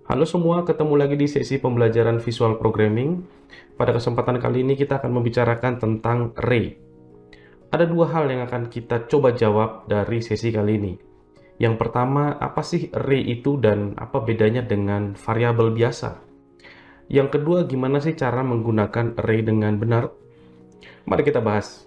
Halo semua, ketemu lagi di sesi pembelajaran visual programming. Pada kesempatan kali ini kita akan membicarakan tentang array. Ada dua hal yang akan kita coba jawab dari sesi kali ini. Yang pertama, apa sih array itu dan apa bedanya dengan variabel biasa? Yang kedua, gimana sih cara menggunakan array dengan benar? Mari kita bahas.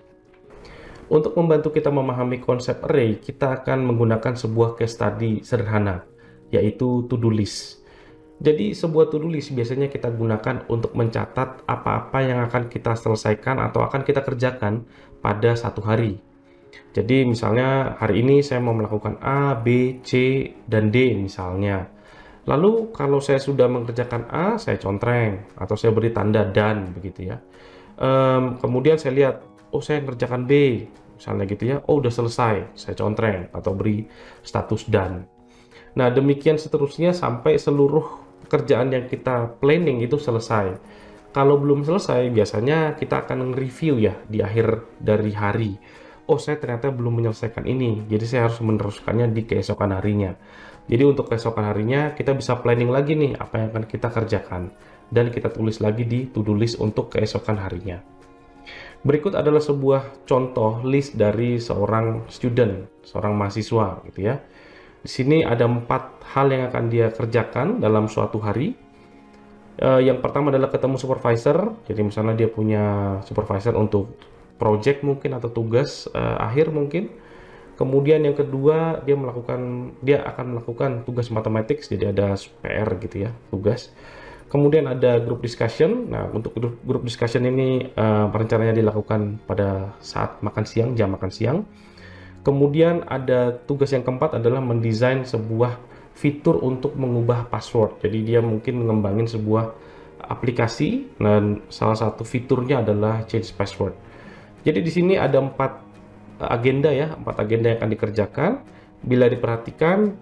Untuk membantu kita memahami konsep array, kita akan menggunakan sebuah case study sederhana, yaitu to-do list. Jadi sebuah to-do list biasanya kita gunakan untuk mencatat apa-apa yang akan kita selesaikan atau akan kita kerjakan pada satu hari. Jadi misalnya hari ini saya mau melakukan A, B, C, dan D misalnya. Lalu kalau saya sudah mengerjakan A, saya contreng atau saya beri tanda dan begitu ya. Kemudian saya lihat, oh saya mengerjakan B, misalnya gitu ya. Oh udah selesai, saya contreng atau beri status dan. Nah, demikian seterusnya sampai seluruh pekerjaan yang kita planning itu selesai. Kalau belum selesai, biasanya kita akan review ya di akhir dari hari. Oh, saya ternyata belum menyelesaikan ini, jadi saya harus meneruskannya di keesokan harinya. Jadi untuk keesokan harinya, kita bisa planning lagi nih apa yang akan kita kerjakan. Dan kita tulis lagi di to-do list untuk keesokan harinya. Berikut adalah sebuah contoh list dari seorang student, seorang mahasiswa gitu ya. Di sini ada 4 hal yang akan dia kerjakan dalam suatu hari. Yang pertama adalah ketemu supervisor. Jadi misalnya dia punya supervisor untuk project mungkin atau tugas akhir mungkin. Kemudian yang kedua dia akan melakukan tugas matematik. Jadi ada PR gitu ya, tugas. Kemudian ada group discussion. Nah, untuk group discussion ini rencananya dilakukan pada saat makan siang, jam makan siang. Kemudian ada tugas yang keempat adalah mendesain sebuah fitur untuk mengubah password. Jadi dia mungkin mengembangin sebuah aplikasi dan salah satu fiturnya adalah change password. Jadi di sini ada 4 agenda ya, 4 agenda yang akan dikerjakan. Bila diperhatikan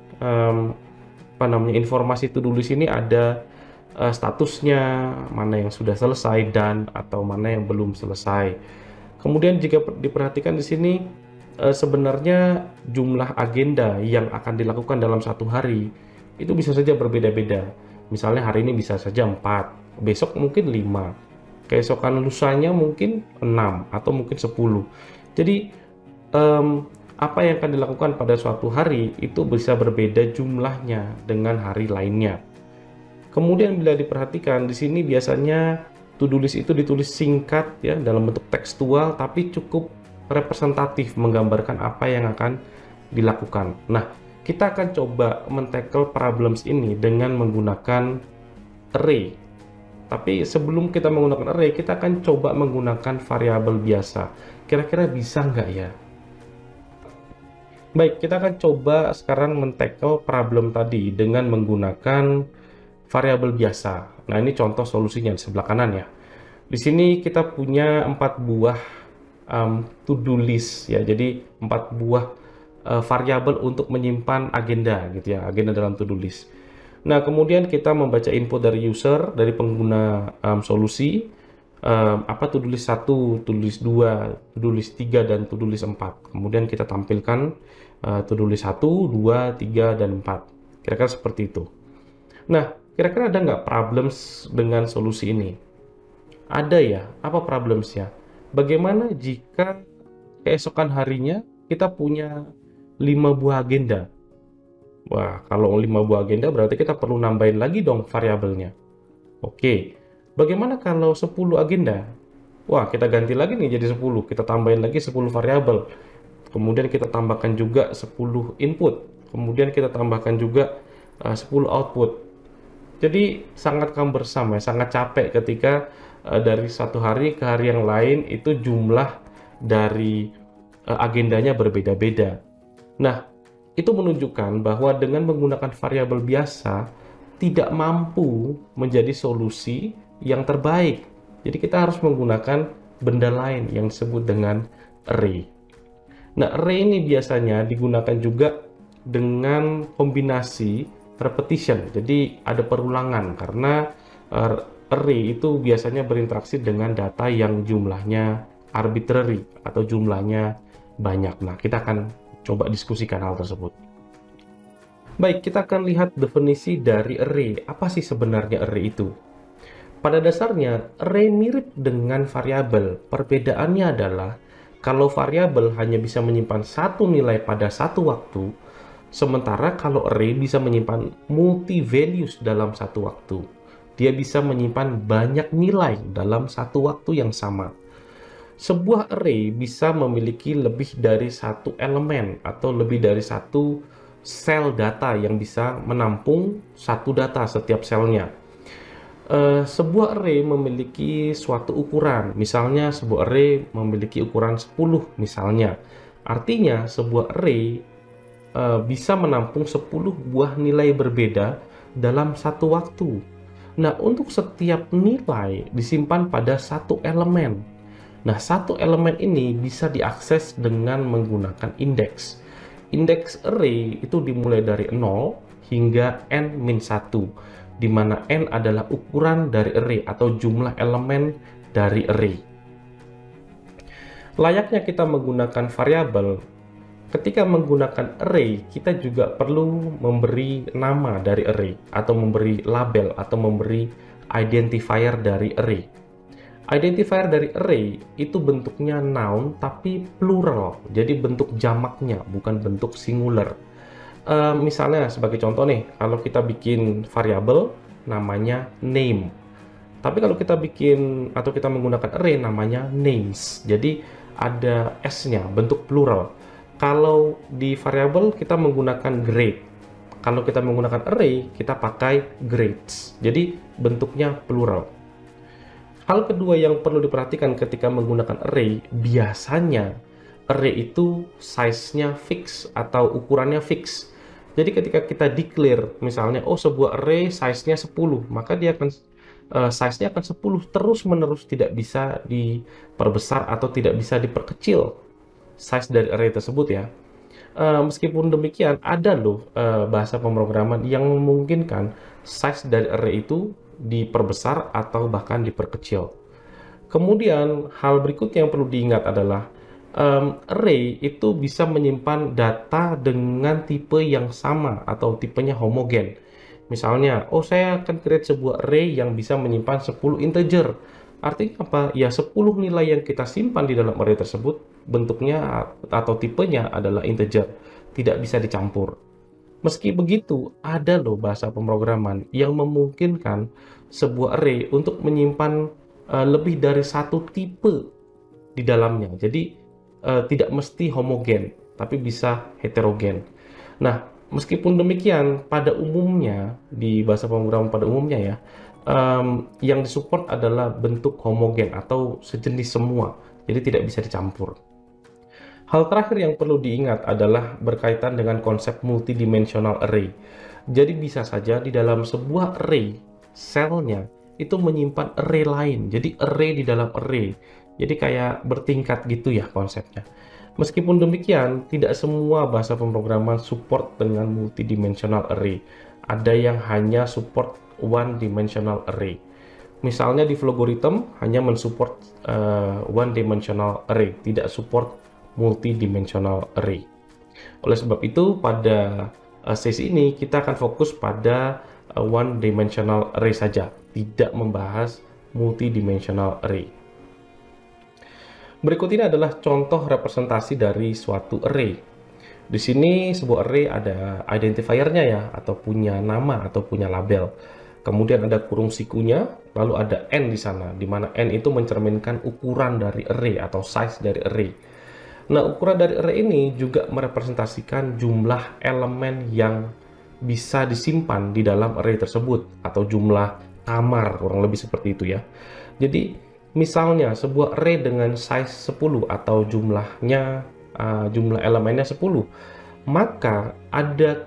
informasi to do list ini ada statusnya, mana yang sudah selesai dan atau mana yang belum selesai. Kemudian jika diperhatikan di sini sebenarnya jumlah agenda yang akan dilakukan dalam satu hari itu bisa saja berbeda-beda. Misalnya hari ini bisa saja 4, besok mungkin 5, keesokan lusanya mungkin 6 atau mungkin 10. Jadi apa yang akan dilakukan pada suatu hari itu bisa berbeda jumlahnya dengan hari lainnya. Kemudian bila diperhatikan di sini biasanya to-do list itu ditulis singkat ya dalam bentuk tekstual tapi cukup representatif menggambarkan apa yang akan dilakukan. Nah, kita akan coba men-tackle problems ini dengan menggunakan array. Tapi sebelum kita menggunakan array, kita akan coba menggunakan variabel biasa. Kira-kira bisa nggak ya? Baik, kita akan coba sekarang men-tackle problem tadi dengan menggunakan variabel biasa. Nah, ini contoh solusinya di sebelah kanan ya. Di sini kita punya 4 buah to-do list ya. Jadi 4 buah variabel untuk menyimpan agenda gitu ya, agenda dalam to-do list. Nah, kemudian kita membaca input dari user, dari pengguna solusi, to-do list 1, to-do list 2, to-do list 3 dan to-do list 4. Kemudian kita tampilkan to-do list 1, 2, 3 dan 4. Kira-kira seperti itu. Nah, kira-kira ada nggak problems dengan solusi ini? Ada ya. Apa problemsnya? Bagaimana jika keesokan harinya kita punya 5 buah agenda? Wah, kalau 5 buah agenda berarti kita perlu nambahin lagi dong variabelnya. Oke, bagaimana kalau 10 agenda? Wah, kita ganti lagi nih jadi 10. Kita tambahin lagi 10 variabel. Kemudian kita tambahkan juga 10 input. Kemudian kita tambahkan juga 10 output. Jadi sangat cumbersome ya, sangat capek ketika dari satu hari ke hari yang lain itu jumlah dari agendanya berbeda-beda. Nah, itu menunjukkan bahwa dengan menggunakan variabel biasa tidak mampu menjadi solusi yang terbaik. Jadi kita harus menggunakan benda lain yang disebut dengan array. Nah, array ini biasanya digunakan juga dengan kombinasi repetition. Jadi ada perulangan karena array itu biasanya berinteraksi dengan data yang jumlahnya arbitrary atau jumlahnya banyak. Nah, kita akan coba diskusikan hal tersebut. Baik, kita akan lihat definisi dari array. Apa sih sebenarnya array itu? Pada dasarnya, array mirip dengan variabel. Perbedaannya adalah, kalau variabel hanya bisa menyimpan satu nilai pada satu waktu, sementara kalau array bisa menyimpan multi-values dalam satu waktu. Dia bisa menyimpan banyak nilai dalam satu waktu yang sama. Sebuah array bisa memiliki lebih dari satu elemen atau lebih dari satu sel data yang bisa menampung satu data setiap selnya. Sebuah array memiliki suatu ukuran, misalnya sebuah array memiliki ukuran 10 misalnya. Artinya sebuah array bisa menampung 10 buah nilai berbeda dalam satu waktu. Nah, untuk setiap nilai disimpan pada satu elemen. Nah, satu elemen ini bisa diakses dengan menggunakan indeks. Indeks array itu dimulai dari 0 hingga n-1, di mana n adalah ukuran dari array atau jumlah elemen dari array. Layaknya kita menggunakan variabel, ketika menggunakan array, kita juga perlu memberi nama dari array, atau memberi label, atau memberi identifier dari array. Identifier dari array itu bentuknya noun tapi plural, jadi bentuk jamaknya, bukan bentuk singular. Misalnya sebagai contoh nih, kalau kita bikin variabel namanya name, tapi kalau kita bikin atau kita menggunakan array namanya names, jadi ada s-nya, bentuk plural. Kalau di variabel kita menggunakan grade, kalau kita menggunakan array kita pakai grades, jadi bentuknya plural. Hal kedua yang perlu diperhatikan ketika menggunakan array, biasanya array itu size-nya fix atau ukurannya fix. Jadi ketika kita declare misalnya, oh sebuah array size-nya 10, maka dia akan size-nya akan 10 terus-menerus, tidak bisa diperbesar atau tidak bisa diperkecil size dari array tersebut ya. Meskipun demikian, ada loh bahasa pemrograman yang memungkinkan size dari array itu diperbesar atau bahkan diperkecil. Kemudian, hal berikutnya yang perlu diingat adalah array itu bisa menyimpan data dengan tipe yang sama atau tipenya homogen. Misalnya, oh saya akan create sebuah array yang bisa menyimpan 10 integer. Artinya apa? Ya 10 nilai yang kita simpan di dalam array tersebut bentuknya atau tipenya adalah integer, tidak bisa dicampur. Meski begitu, ada loh bahasa pemrograman yang memungkinkan sebuah array untuk menyimpan lebih dari satu tipe di dalamnya. Jadi tidak mesti homogen, tapi bisa heterogen. Nah, meskipun demikian, pada umumnya di bahasa pemrograman pada umumnya ya, yang disupport adalah bentuk homogen atau sejenis semua. Jadi tidak bisa dicampur. Hal terakhir yang perlu diingat adalah berkaitan dengan konsep multidimensional array. Jadi bisa saja di dalam sebuah array, selnya itu menyimpan array lain. Jadi array di dalam array. Jadi kayak bertingkat gitu ya konsepnya. Meskipun demikian, tidak semua bahasa pemrograman support dengan multidimensional array. Ada yang hanya support one dimensional array. Misalnya di Flogorithm hanya mensupport one dimensional array, tidak support multidimensional array. Oleh sebab itu, pada sesi ini kita akan fokus pada one dimensional array saja, tidak membahas multidimensional array. Berikut ini adalah contoh representasi dari suatu array. Di sini sebuah array ada identifiernya ya, atau punya nama atau punya label. Kemudian ada kurung sikunya, lalu ada n di sana, di mana n itu mencerminkan ukuran dari array atau size dari array. Nah, ukuran dari array ini juga merepresentasikan jumlah elemen yang bisa disimpan di dalam array tersebut, atau jumlah kamar, kurang lebih seperti itu ya. Jadi, misalnya sebuah array dengan size 10 atau jumlah elemennya 10, maka ada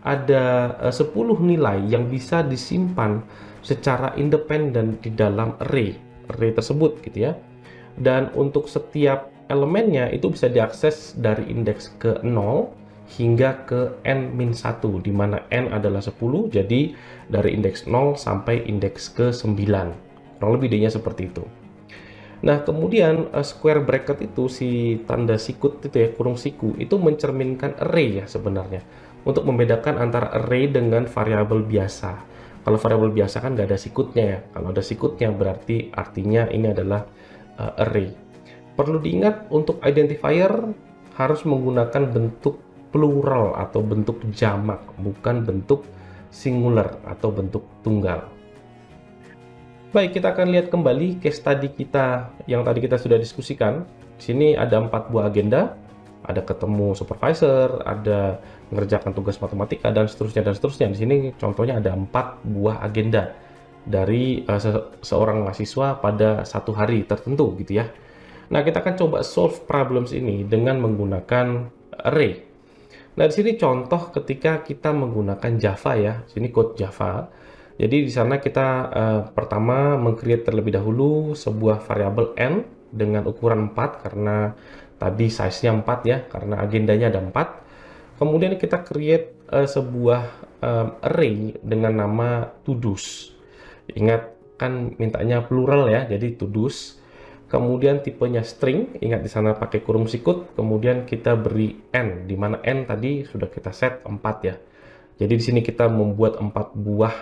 10 nilai yang bisa disimpan secara independen di dalam array tersebut gitu ya. Dan untuk setiap elemennya itu bisa diakses dari indeks ke 0 hingga ke n-1, di mana n adalah 10, jadi dari indeks 0 sampai indeks ke 9. Kurang lebih idenya seperti itu. Nah, kemudian square bracket itu, si tanda sikut itu ya, kurung siku, itu mencerminkan array ya sebenarnya. untuk membedakan antara array dengan variabel biasa. Kalau variabel biasa kan nggak ada sikutnya ya. Kalau ada sikutnya berarti artinya ini adalah array. Perlu diingat untuk identifier harus menggunakan bentuk plural atau bentuk jamak, bukan bentuk singular atau bentuk tunggal. Baik, kita akan lihat kembali case study kita yang tadi kita sudah diskusikan. Di sini ada 4 buah agenda, ada ketemu supervisor, ada mengerjakan tugas matematika, dan seterusnya dan seterusnya. Di sini contohnya ada 4 buah agenda dari seorang mahasiswa pada satu hari tertentu gitu ya. Nah, kita akan coba solve problems ini dengan menggunakan array. Nah, di sini contoh ketika kita menggunakan Java ya. Sini code Java. Jadi di sana kita pertama meng-create terlebih dahulu sebuah variabel n dengan ukuran 4 karena tadi size-nya 4 ya, karena agendanya ada 4. Kemudian kita create sebuah array dengan nama todos. Ingat kan mintanya plural ya, jadi todos. Kemudian tipenya string, ingat di sana pakai kurung sikut. Kemudian kita beri n, di mana n tadi sudah kita set 4 ya. Jadi di sini kita membuat 4 buah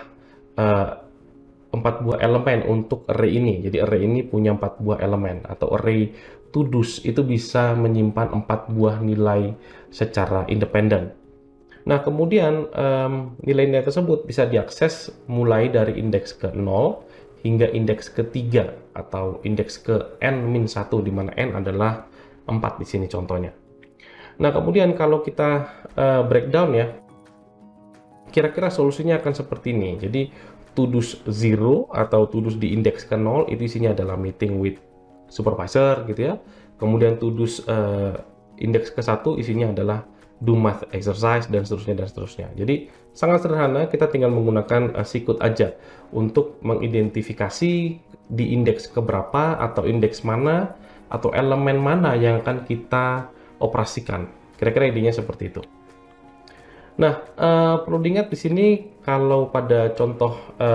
elemen untuk array ini. Jadi array ini punya 4 buah elemen, atau array todos itu bisa menyimpan 4 buah nilai secara independen. Nah, kemudian nilai-nilai tersebut bisa diakses mulai dari indeks ke 0 hingga indeks ke-3 atau indeks ke n-1, di mana n adalah 4 di sini contohnya. Nah, kemudian kalau kita breakdown ya, kira-kira solusinya akan seperti ini. Jadi todos 0 atau todos di indeks ke 0 itu isinya adalah meeting with supervisor gitu ya. Kemudian todos indeks ke 1 isinya adalah do math exercise, dan seterusnya dan seterusnya. Jadi sangat sederhana, kita tinggal menggunakan sikut aja untuk mengidentifikasi di indeks keberapa atau indeks mana atau elemen mana yang akan kita operasikan. Kira-kira idenya seperti itu. Nah, perlu diingat di sini kalau pada contoh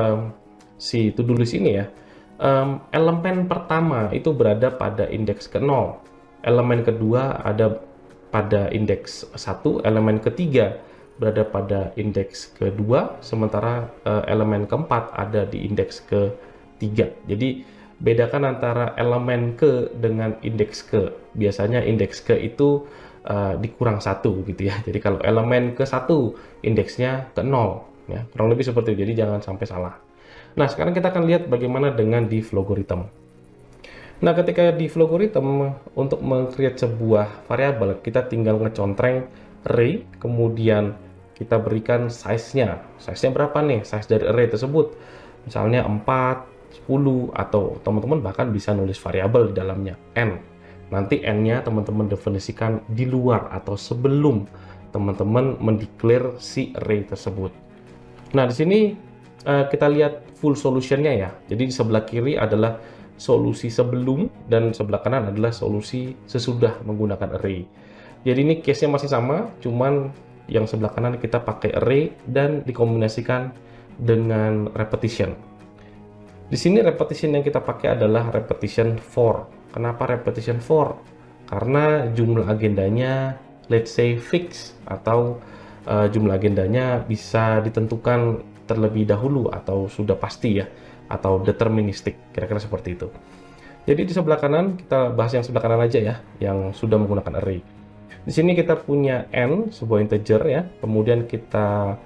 si to-do list ini ya, elemen pertama itu berada pada indeks ke 0, elemen kedua ada pada indeks 1, elemen ketiga berada pada indeks kedua, sementara elemen keempat ada di indeks ke-3. Jadi bedakan antara elemen ke dengan indeks ke. Biasanya indeks ke itu dikurang 1 gitu ya. Jadi kalau elemen ke-1 indeksnya ke 0 ya, kurang lebih seperti itu. Jadi jangan sampai salah. Nah, sekarang kita akan lihat bagaimana dengan div logarithm. Nah, ketika div logarithm, untuk meng-create sebuah variabel, kita tinggal ngecontreng array, kemudian kita berikan size-nya. Size-nya berapa nih? Size dari array tersebut. Misalnya 4, 10, atau teman-teman bahkan bisa nulis variabel di dalamnya, n. Nanti n-nya teman-teman definisikan di luar atau sebelum teman-teman mendeklar si array tersebut. Nah, di sini kita lihat full solution-nya ya. Jadi di sebelah kiri adalah solusi sebelum, dan sebelah kanan adalah solusi sesudah menggunakan array. Jadi ini case-nya masih sama, cuman yang sebelah kanan kita pakai array dan dikombinasikan dengan repetition. Di sini repetition yang kita pakai adalah repetition for. Kenapa repetition for? Karena jumlah agendanya let's say fix, atau jumlah agendanya bisa ditentukan terlebih dahulu atau sudah pasti ya, atau deterministik, kira-kira seperti itu. Jadi di sebelah kanan, kita bahas yang sebelah kanan aja ya, yang sudah menggunakan array. Di sini kita punya n, sebuah integer ya, kemudian kita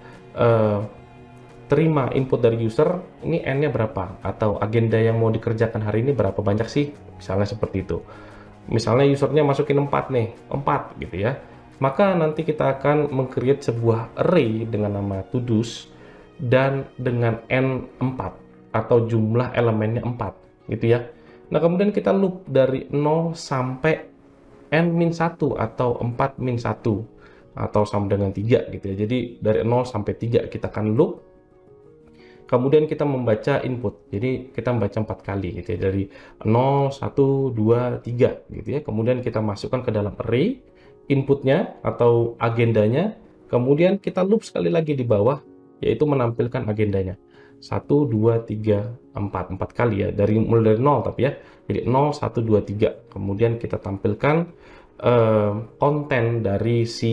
terima input dari user, ini n-nya berapa, atau agenda yang mau dikerjakan hari ini berapa banyak sih, misalnya seperti itu. Misalnya usernya masukin 4 nih, 4 gitu ya, maka nanti kita akan meng-create sebuah array dengan nama todos dan dengan n 4 atau jumlah elemennya 4 gitu ya. Nah, kemudian kita loop dari 0 sampai n-1 atau 4-1 atau sama dengan 3 gitu ya. Jadi dari 0 sampai 3 kita akan loop. Kemudian kita membaca input. Jadi kita membaca 4 kali gitu ya. Dari 0, 1, 2, 3 gitu ya. Kemudian kita masukkan ke dalam array inputnya atau agendanya. Kemudian kita loop sekali lagi di bawah, yaitu menampilkan agendanya. 1, 2, 3, 4. 4 kali ya. Mulai dari 0 tapi ya. Jadi 0, 1, 2, 3. Kemudian kita tampilkan konten dari si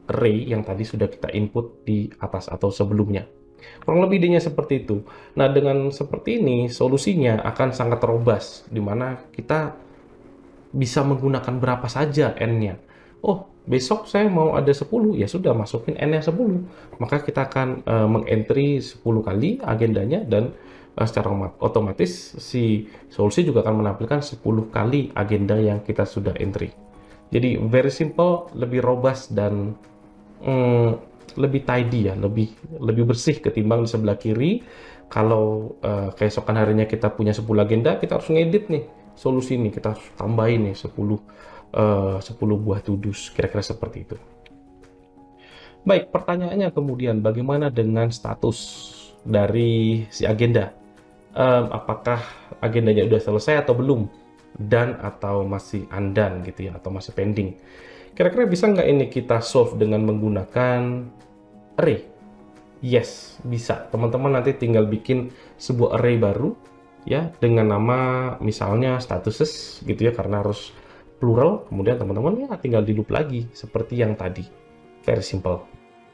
array yang tadi sudah kita input di atas atau sebelumnya. Kurang lebih idenya seperti itu. Nah, dengan seperti ini, solusinya akan sangat robust, di mana kita bisa menggunakan berapa saja n-nya. Oh, besok saya mau ada 10, ya sudah masukin n-nya 10. Maka kita akan mengentry 10 kali agendanya, dan secara otomatis si solusi juga akan menampilkan 10 kali agenda yang kita sudah entry. Jadi very simple, lebih robust, dan lebih tidy ya, lebih bersih ketimbang di sebelah kiri. Kalau keesokan harinya kita punya 10 agenda, kita harus ngedit nih solusi ini, kita harus tambahin nih 10 buah to-dos, kira-kira seperti itu. Baik, pertanyaannya kemudian bagaimana dengan status dari si agenda? Apakah agendanya udah selesai atau belum? Dan atau masih undone gitu ya, atau masih pending? Kira-kira bisa nggak ini kita solve dengan menggunakan array? Yes, bisa. Teman-teman nanti tinggal bikin sebuah array baru ya, dengan nama misalnya statuses gitu ya, karena harus plural. Kemudian teman-teman ya tinggal di loop lagi seperti yang tadi. Very simple.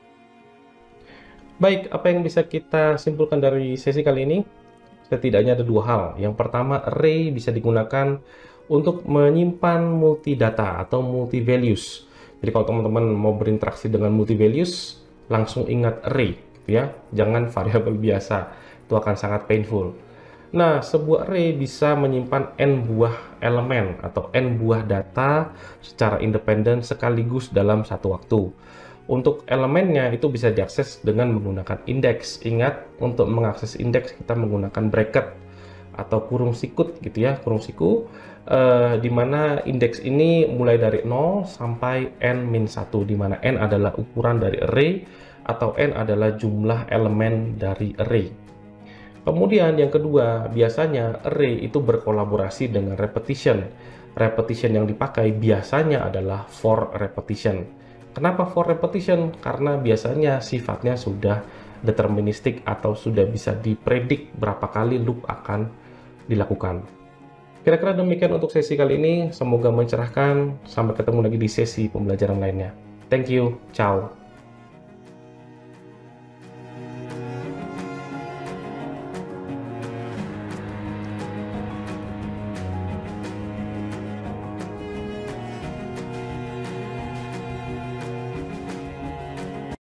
Baik, apa yang bisa kita simpulkan dari sesi kali ini? Setidaknya ada dua hal. Yang pertama, array bisa digunakan untuk menyimpan multi data atau multi values. Jadi kalau teman-teman mau berinteraksi dengan multi values, langsung ingat array, gitu ya. Jangan variabel biasa, itu akan sangat painful. Nah, sebuah array bisa menyimpan n buah elemen atau n buah data secara independen sekaligus dalam satu waktu. Untuk elemennya itu bisa diakses dengan menggunakan indeks. Ingat, untuk mengakses indeks kita menggunakan bracket atau kurung sikut gitu ya, kurung siku, di mana indeks ini mulai dari 0 sampai n-1, di mana n adalah ukuran dari array atau n adalah jumlah elemen dari array. Kemudian yang kedua, biasanya array itu berkolaborasi dengan repetition. Repetition yang dipakai biasanya adalah for repetition. Kenapa for repetition? Karena biasanya sifatnya sudah deterministik atau sudah bisa dipredik berapa kali loop akan dilakukan. Kira-kira demikian untuk sesi kali ini. Semoga mencerahkan. Sampai ketemu lagi di sesi pembelajaran lainnya. Thank you. Ciao.